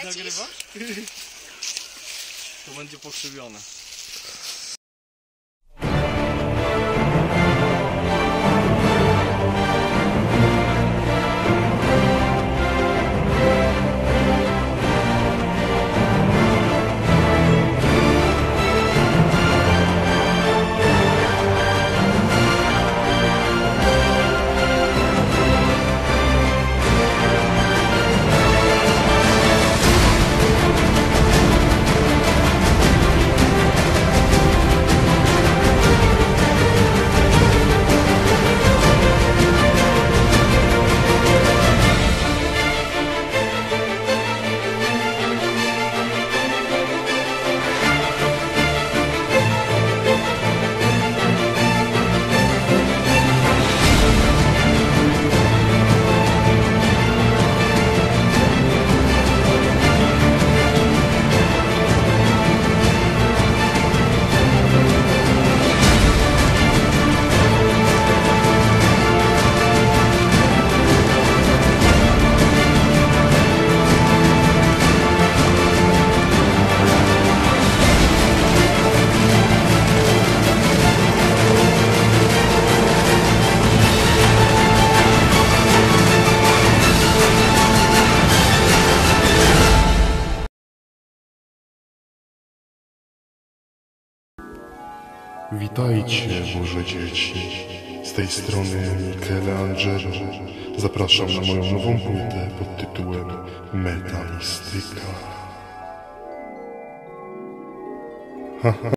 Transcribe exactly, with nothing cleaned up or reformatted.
nagrywasz? To będzie pokrzywione. Witajcie, Boże dzieci. Z tej strony Michelangelo. Zapraszam na moją nową płytę pod tytułem Metalistyka. Ha, ha,